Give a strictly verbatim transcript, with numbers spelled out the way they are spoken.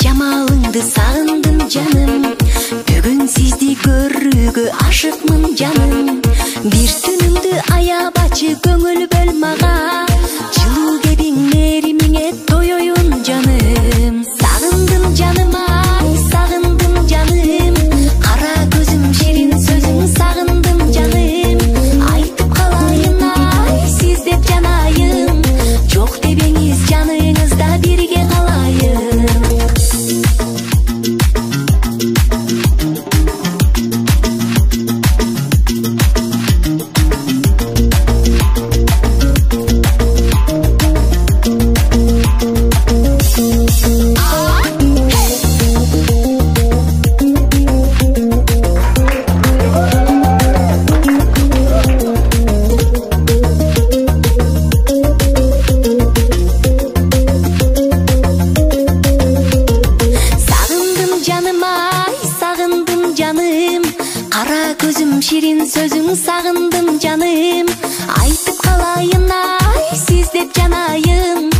жамалыңды сагындым жаным, бүгүн сизди көрүүгө ашыкмын жаным. Бир түнүңдү аябачы көңүл бөл мага, жылуу кебиң мээримиңе тоёюн жаным. Сагындым жаным ай, сагындым жаным, кара көзүм ширин сөзүң сагындым жаным. Айтып калайын ай, сиз деп жанайын, жок дебеңиз жаныңызда бирге калайын. Кара көзүм ширин сөзүң сагындым жаным, айтып калайын ай, сиз деп жанайын.